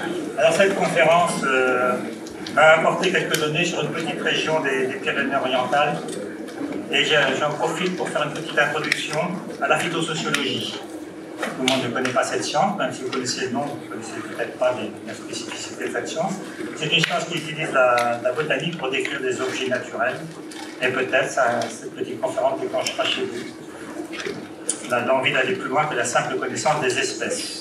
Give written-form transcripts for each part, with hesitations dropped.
Alors cette conférence m'a apporté quelques données sur une petite région des Pyrénées-Orientales et j'en profite pour faire une petite introduction à la phytosociologie. Tout le monde ne connaît pas cette science, même si vous connaissez le nom, vous ne connaissez peut-être pas la spécificité de cette science. C'est une science qui utilise la botanique pour décrire des objets naturels et peut-être cette petite conférence déclenchera chez vous l'envie d'aller plus loin que la simple connaissance des espèces.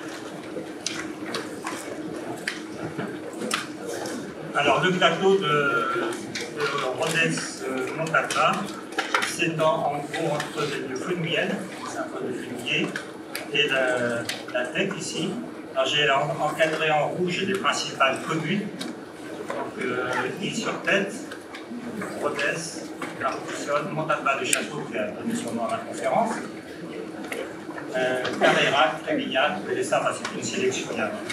Alors, le plateau de Rodez-Montalba, c'est en gros entre le Flumiel, c'est un peu de fumier, et la tête ici. Alors, j'ai encadré en rouge les principales communes. Donc, Île-sur-Tête, Rodez, Arcusson, Montalba de Château, qui a donné son nom à la conférence, Carrera, Trévillac, et ça, c'est une sélection.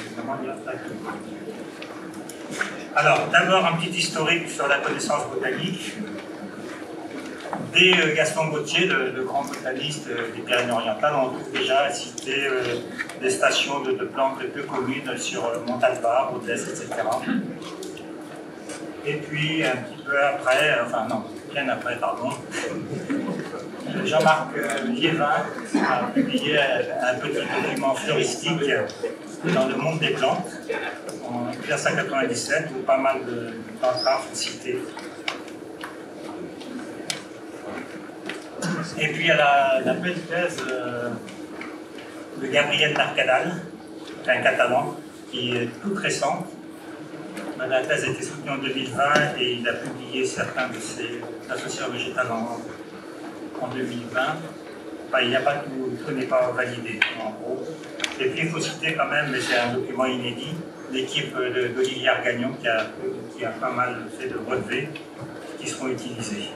Alors, d'abord, un petit historique sur la connaissance botanique. Dès Gaston Gauthier, le grand botaniste des Pyrénées-Orientales, on trouve déjà cité des stations de plantes peu communes sur Montalba, Rodez, etc. Et puis, un petit peu après, enfin non, bien après, pardon, Jean-Marc Liévin a publié un petit document floristique dans le monde des plantes, en 1997, où pas mal de plantes rares sont citées. Et puis il y a la belle thèse de Gabriel Mercadal, qui est un Catalan, qui est toute récente. La thèse a été soutenue en 2020 et il a publié certains de ses associations végétales en 2020. Enfin, il n'y a pas tout n'est pas validé, en gros. Et puis il faut citer quand même, mais c'est un document inédit, l'équipe d'Olivier Argagnon qui a pas mal fait de relevés qui seront utilisés.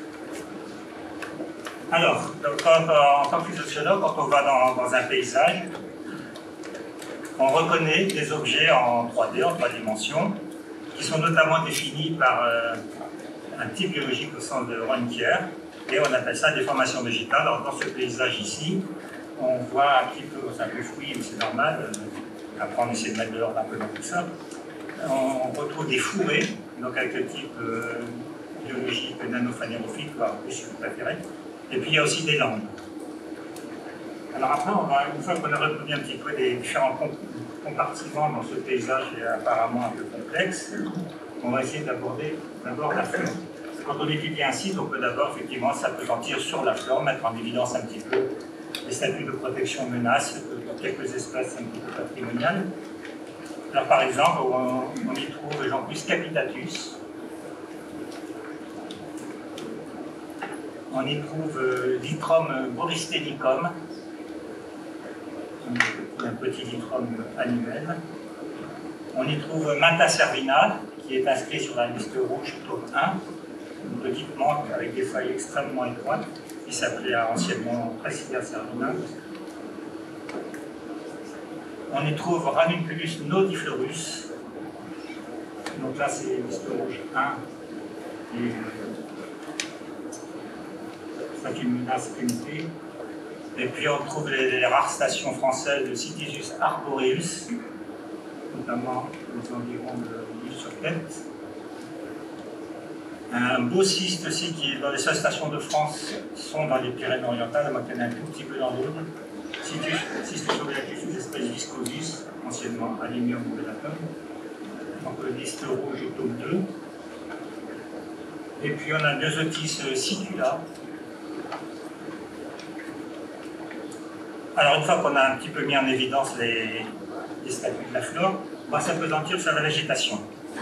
Alors, en tant que sociologue, quand on va dans un paysage, on reconnaît des objets en 3D, en 3 dimensions, qui sont notamment définis par un type biologique au sens de Ronquière, et on appelle ça des formations végétales. Alors, dans ce paysage ici, on voit un petit peu, c'est un peu fouillé, mais c'est normal, après on essaie de mettre de l'ordre un peu dans tout ça. On retrouve des fourrés, donc avec le type biologique nanophanérophyte, voire plus si vous préférez. Et puis il y a aussi des langues. Alors après, une fois qu'on a reconnu un petit peu les différents compartiments dans ce paysage apparemment un peu complexe, on va essayer d'aborder d'abord la flore. Quand on étudie un site, on peut d'abord effectivement s'appesantir sur la flore, mettre en évidence un petit peu les statuts de protection menaces, quelques espèces un petit peu patrimoniales. Alors par exemple, on y trouve Jean-Plus capitatus. On y trouve Litrum boristénicum, un petit litrum annuel. On y trouve Mata cervina, qui est inscrit sur la liste rouge tome 1, une petite menthe avec des feuilles extrêmement étroites, qui s'appelait anciennement Presidia cervina. On y trouve Ranunculus nodiflorus, donc là c'est liste rouge 1, et c'est une menace limitée. Et puis on trouve les rares stations françaises de Cytisus arboreus, notamment aux environs de Île-sur-Tête. Un beau cyste aussi qui est dans les seules stations de France sont dans les Pyrénées-Orientales, moi qui en ai un tout petit peu dans l'autre. Cystus ovulatus, une espèce viscosus, anciennement Alimium ovulatum. Donc liste rouge au tome 2. Et puis on a Myosotis sicula. Alors une fois qu'on a un petit peu mis en évidence les statuts de la flore, on va s'appesantir sur la végétation.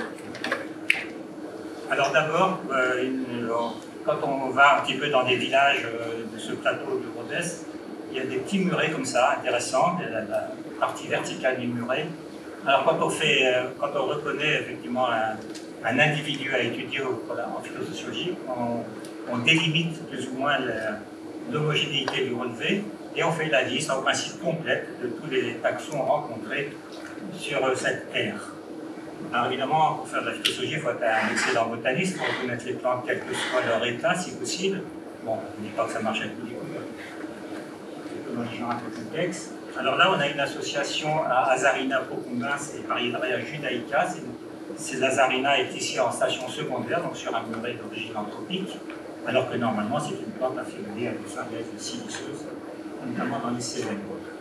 Alors d'abord, quand on va un petit peu dans des villages de ce plateau de Rodez, il y a des petits murets comme ça, intéressants, la partie verticale du muret. Alors quand on reconnaît effectivement un individu à étudier en phytosociologie, on délimite plus ou moins l'homogénéité du relevé et on fait la liste en principe complète de tous les taxons rencontrés sur cette aire. Alors évidemment, pour faire de la phytosociologie, il faut être un excellent botaniste pour connaître les plantes, quel que soit leur état, si possible. Bon, on ne dit pas que ça marche à tous les coups, c'est dans les gens un peu complexes. Alors là, on a une association à Azarina Procumbens et Pariedaria judaica. Ces Azarina est ici en station secondaire, donc sur un muret d'origine anthropique, alors que normalement c'est une plante affiliée à des falaises siliceuses, notamment dans les Cévennes.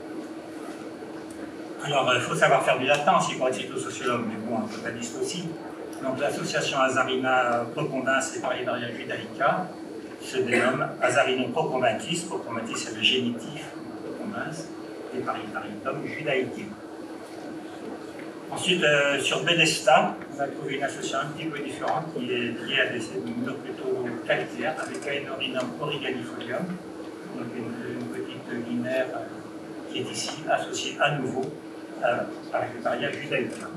Alors, il faut savoir faire du latin aussi pour être phytosociologue, mais bon, un botaniste aussi. Donc l'association Azarina Procumbens et Pariedaria judaica se dénomme Azarina procumbentis. Procumbentis, c'est le génitif de Procumbens, et Parietarium judaicae. Ensuite, sur Bethesda, on a trouvé une association un petit peu différente qui est liée à des sédiments plutôt calcaires avec Aenorinum origanifolium, donc une petite linéaire qui est ici associée à nouveau à Parietaria judaica.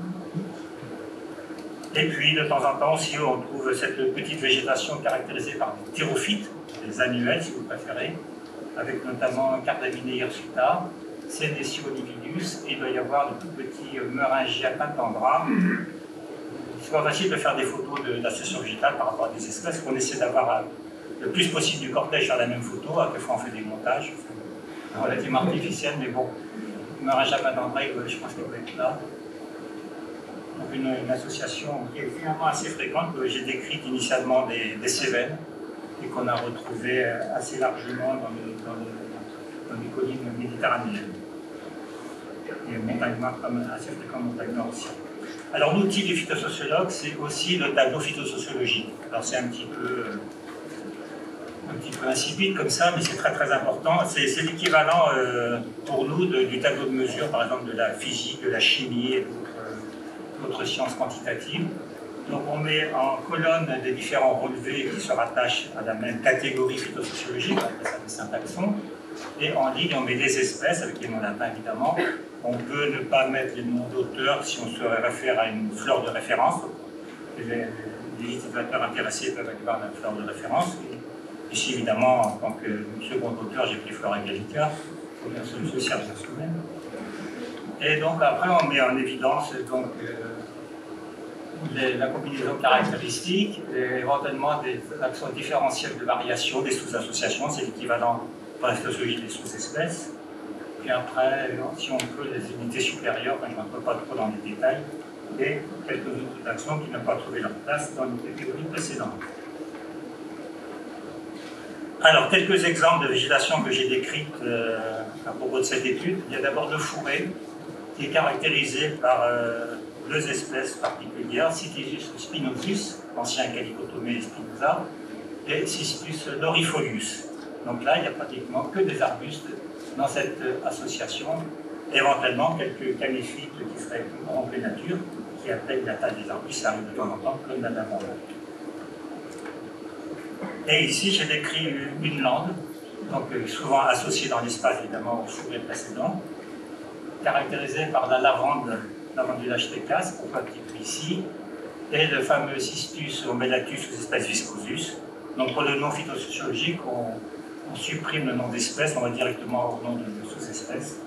Et puis, de temps en temps aussi, on trouve cette petite végétation caractérisée par des thérophytes, des annuels si vous préférez, avec notamment Cardamine hirsuta, Senecio lividus, et il doit y avoir de tout petits Meuringia pentandra. C'est pas facile de faire des photos d'association végétale par rapport à des espèces, qu'on essaie d'avoir le plus possible du cortège sur la même photo, à quelle fois on fait des montages relativement artificiels, mais bon, Meuringia pentandra, je pense qu'il doit être là. Donc une association qui est finalement assez fréquente, que j'ai décrite initialement des Cévennes, et qu'on a retrouvée assez largement dans les collines méditerranéennes. Et montagne noire, comme assez fréquent montagne nord aussi. Alors l'outil du phytosociologue, c'est aussi le tableau phytosociologique. Alors c'est un petit peu insipide comme ça, mais c'est très très important. C'est l'équivalent pour nous du tableau de mesure, par exemple de la physique, de la chimie et d'autres sciences quantitatives. Donc on met en colonne des différents relevés qui se rattachent à la même catégorie phytosociologique, on appelle ça des syntaxons. Et en ligne, on met les espèces, avec les noms latins évidemment. On peut ne pas mettre les noms d'auteurs si on se réfère à une fleur de référence. Les utilisateurs intéressés peuvent aller voir la fleur de référence. Et ici, évidemment, en tant que second auteur, j'ai pris Flora gallica, pour personne se servir soi-même. Et donc après, on met en évidence donc, la combinaison caractéristique, et éventuellement des actions différentielles de variation, des sous-associations, c'est l'équivalent pour la phytosociologie des sous-espèces. Puis après, si on peut, les unités supérieures, je ne rentre pas trop dans les détails, et quelques autres actions qui n'ont pas trouvé leur place dans les catégories précédentes. Alors, quelques exemples de végétation que j'ai décrites à propos de cette étude. Il y a d'abord le fourré, qui est caractérisé par deux espèces particulières, Cytisus spinosus, ancien Calicotomée spinosa, et Cistus lorifolius. Donc là, il n'y a pratiquement que des arbustes dans cette association, éventuellement quelques caméphytes qui seraient en pleine nature, qui appellent la taille des arbustes, ça arrive de temps en temps, comme la lavande. Et ici, j'ai décrit une lande, donc souvent associée dans l'espace, évidemment, au fourré précédent, caractérisée par la lavande du Lachetecas, pourquoi petit peu ici, et le fameux Cistus omelatus ou espèce viscosus. Donc pour le nom phytosociologique, on supprime le nom d'espèce, on va directement au nom de sous-espèce.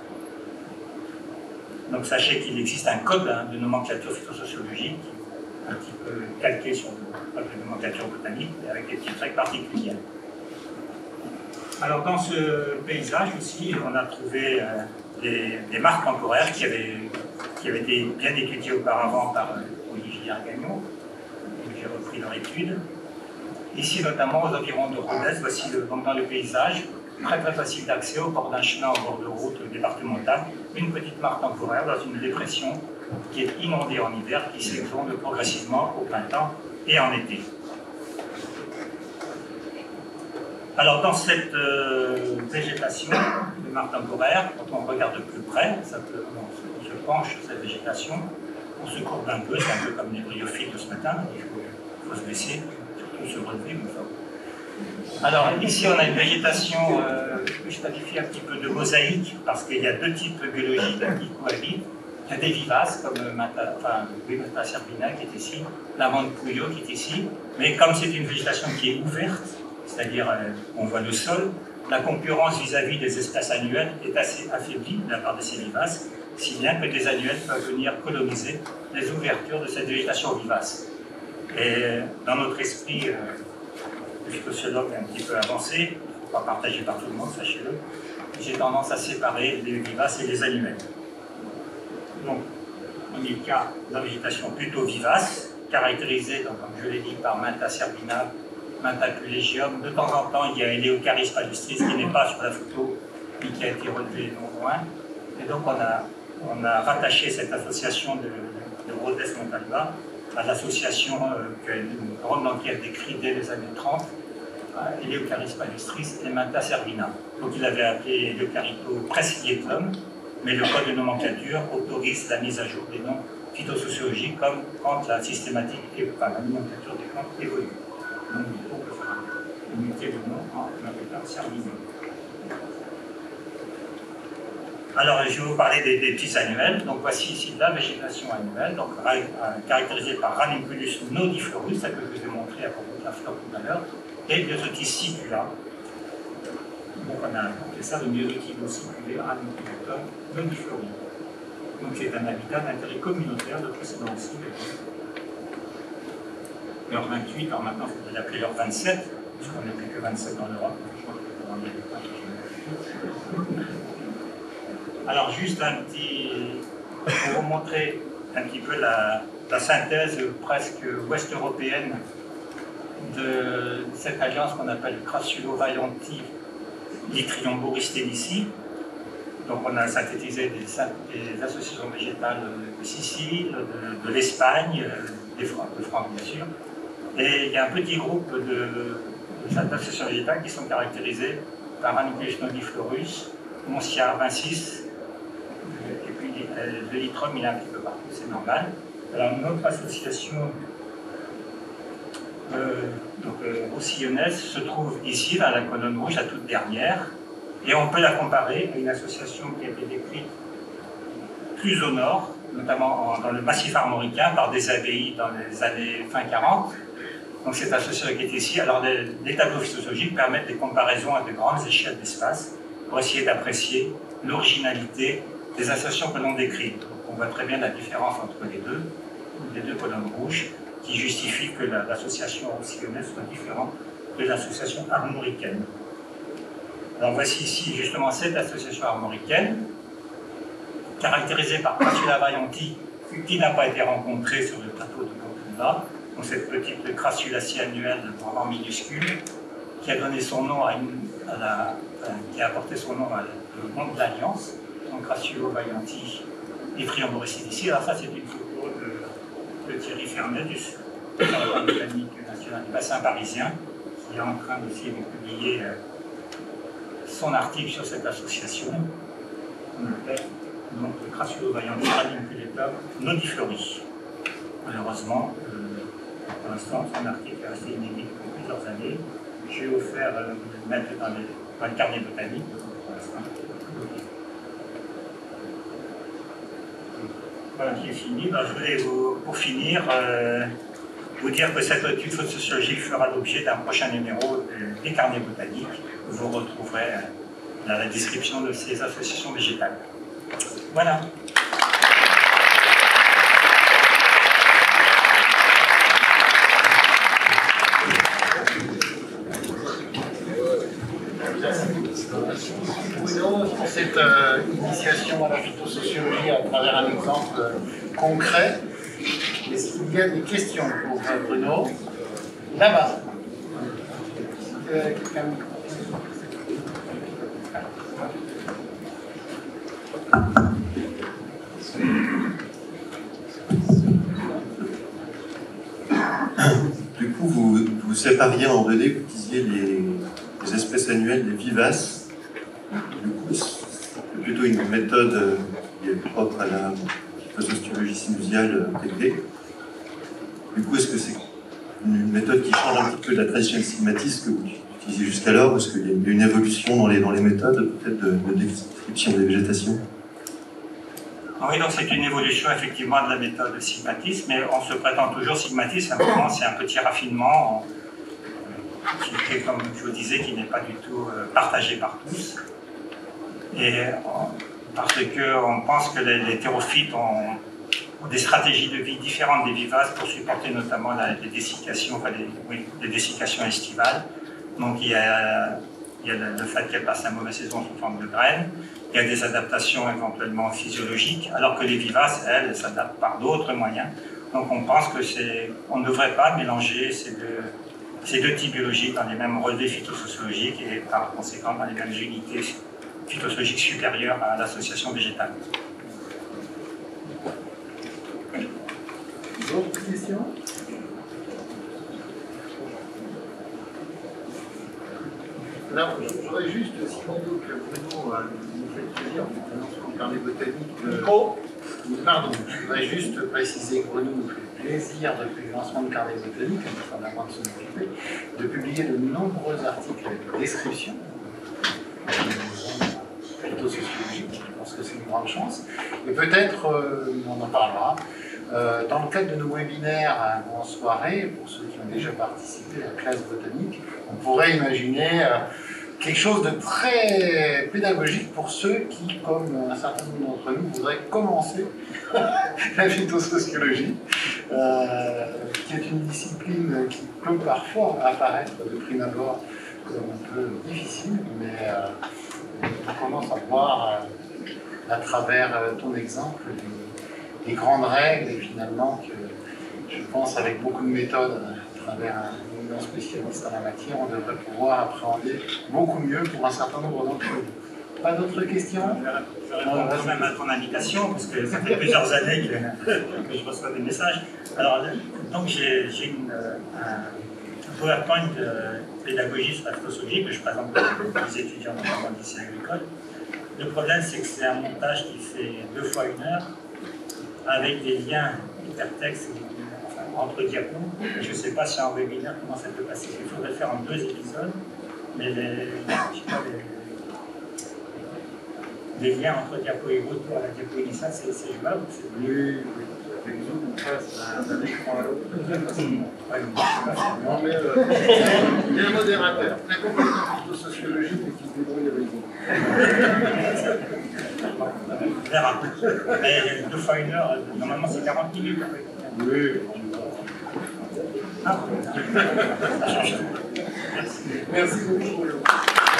Donc sachez qu'il existe un code de nomenclature phytosociologique, un petit peu calqué sur la nomenclature botanique, avec des petites règles particulières. Alors dans ce paysage aussi, on a trouvé des marques temporaires qui avaient été bien étudiées auparavant par Olivier Argagnon. J'ai repris leur étude. Ici, notamment aux environs de Rodez, voici dans le paysage, très très facile d'accès au bord d'un chemin en bord de route départementale, une petite marque temporaire dans une dépression qui est inondée en hiver, qui s'exonde progressivement au printemps et en été. Alors dans cette végétation de marque temporaire, quand on regarde de plus près, on se penche sur cette végétation, on se courbe un peu, c'est un peu comme les bryophytes de ce matin, il faut se baisser. Se relever. Alors ici on a une végétation que je qualifie un petit peu de mosaïque parce qu'il y a deux types biologiques qui cohabitent. Il y a des vivaces comme Mata serpina qui est ici, l'amande pouillot qui est ici, mais comme c'est une végétation qui est ouverte, c'est-à-dire on voit le sol, la concurrence vis-à-vis des espèces annuelles est assez affaiblie de la part de ces vivaces, si bien que des annuelles peuvent venir coloniser les ouvertures de cette végétation vivace. Et dans notre esprit de phytosociologue un petit peu avancé, pas partagé par tout le monde, sachez-le. J'ai tendance à séparer les vivaces et les annuels. Donc, on est le cas de la végétation plutôt vivace, caractérisée, donc, comme je l'ai dit, par Manta cervina, Manta pulégium. De temps en temps, il y a Eleocharis palustris qui n'est pas sur la photo, mais qui a été relevé non loin. Et donc, on a rattaché cette association de Rhodes montalva à l'association qu'une grande enquête décrit dès les années 30, Eleocharis palustris et Manta cervina. Donc, il avait appelé Eleocharito prescietum, mais le code de nomenclature autorise la mise à jour des noms phytosociologiques comme quand la systématique et la nomenclature des plantes évolue. Donc, il faut muter le nom en Manta cervina. Alors, je vais vous parler des petits annuels. Donc, voici ici la végétation annuelle, donc caractérisée par Ranunculus nodiflorus, ça que je vous ai montré à propos de la fleur tout à l'heure, et Myosotis sicula. Donc, on a appelé ça le Myosotis siculé Ranunculus nodiflorus. Donc, c'est un habitat d'intérêt communautaire de précédent aussi. L'heure 28, alors maintenant, il faudrait l'appeler l'heure 27, parce qu'on n'est plus que 27 dans l'Europe. Alors, juste un petit, pour vous montrer un petit peu la synthèse presque ouest-européenne de cette alliance qu'on appelle Crassulo-Vaianti Litriomboris tenici. Donc, on a synthétisé des associations végétales de Sicile, de l'Espagne, de France, bien sûr. Et il y a un petit groupe d'associations végétales qui sont caractérisées par Ranunculus nodiflorus, Moncia vincis, et puis le litrum, il est un petit peu partout, c'est normal. Alors, notre association roussillonnaise se trouve ici, dans la colonne rouge, la toute dernière, et on peut la comparer à une association qui a été décrite plus au nord, notamment dans le massif armoricain, par des abbayes dans les années fin 40. Donc, cette association qui est ici, alors les tableaux phytosociologiques permettent des comparaisons à de grandes échelles d'espace pour essayer d'apprécier l'originalité des associations que l'on décrit. Donc, on voit très bien la différence entre les deux colonnes rouges, qui justifie que l'association roussillonnaise soit différente de l'association armoricaine. Alors voici ici justement cette association armoricaine, caractérisée par Crassula vaianti, qui n'a pas été rencontrée sur le plateau de Montuna, donc cette petite crassulacie annuelle vraiment minuscule, qui a donné son nom qui a apporté son nom au nom de l'Alliance, donc Crassulo vaianti et Triomboris ici. Alors ça, c'est une photo de Thierry Fernet du Botanique national du bassin parisien, qui est en train aussi de publier son article sur cette association. On appelle donc le Crassulo vaianti Ranunculus nodiflorus. Malheureusement, pour l'instant, son article est resté inédit pour plusieurs années. J'ai offert de le mettre dans le carnet botanique pour l'instant. Voilà qui est fini. Alors, je voulais pour finir vous dire que cette étude sociologique fera l'objet d'un prochain numéro des carnets botaniques. Vous retrouverez dans la description de ces associations végétales. Voilà. Pour cette initiation à la phytosociologie à travers un exemple concret. Est-ce qu'il y a des questions pour Bruno? Là-bas. Du coup, vous sépariez en 2D, vous disiez les espèces annuelles, les vivaces. Du coup, c'est plutôt une méthode qui est propre à la phytosociologie synusiale intégrée. Du coup, est-ce que c'est une méthode qui change un petit peu de la traditionnelle stigmatisme que vous utilisiez jusqu'alors? Est-ce qu'il y a une évolution dans les méthodes, peut-être de description des végétations? Oui, donc c'est une évolution effectivement de la méthode sigmatisme, mais on se prétend toujours sigmatisme, simplement c'est un petit raffinement qui, comme je vous disais, qui n'est pas du tout partagé par tous. Et parce qu'on pense que les thérophytes ont des stratégies de vie différentes des vivaces pour supporter notamment les dessiccations, les dessiccations estivales. Donc il y a Il y a le fait qu'elle passe la mauvaise saison sous forme de graines. Il y a des adaptations éventuellement physiologiques, alors que les vivaces, elles, s'adaptent par d'autres moyens. Donc on pense que on ne devrait pas mélanger ces deux types biologiques dans les mêmes relevés phytosociologiques et par conséquent dans les mêmes unités phytosociologiques supérieures à l'association végétale. D'autres questions? Alors, je voudrais juste, sinon que Bruno nous fait plaisir, en annonçant le carnet botanique. Pardon, je voudrais juste préciser que Bruno nous fait plaisir, depuis le lancement de carnet botanique, en avant de son activité, de publier de nombreux articles de description phytosociologique. Je pense que c'est une grande chance. Et peut-être, on en parlera. Dans le cadre de nos webinaires en soirée, pour ceux qui ont déjà participé à la classe botanique, on pourrait imaginer quelque chose de très pédagogique pour ceux qui, comme un certain nombre d'entre nous, voudraient commencer la phytosociologie, qui est une discipline qui peut parfois apparaître de prime abord comme un peu difficile, mais on commence à voir à travers ton exemple des grandes règles, et finalement que je pense avec beaucoup de méthodes à travers un éminent spécialiste en la matière, on devrait pouvoir appréhender beaucoup mieux pour un certain nombre d'entre nous. Pas d'autres questions? Je réponds quand même à ton invitation, parce que ça fait plusieurs années que je reçois des messages. Alors, donc j'ai un PowerPoint de pédagogie sur la phytosociologie que je présente aux étudiants dans le lycée agricole. Le problème, c'est que c'est un montage qui fait 2 fois 1 heure, avec des liens hypertextes entre diapos. Je ne sais pas si en webinaire comment ça peut passer. Il faudrait faire en 2 épisodes, mais les liens entre diapo et retour à la diapo initiale, c'est jouable. Oui, avec Zoom, on passe d'un écran à l'autre. Non, mais il y a un modérateur très compétent en sociologie et qui se débrouille avec Zoom. On verra. Mais 2 fois 1 heure, normalement c'est 40 minutes. Oui. Ah. Merci beaucoup.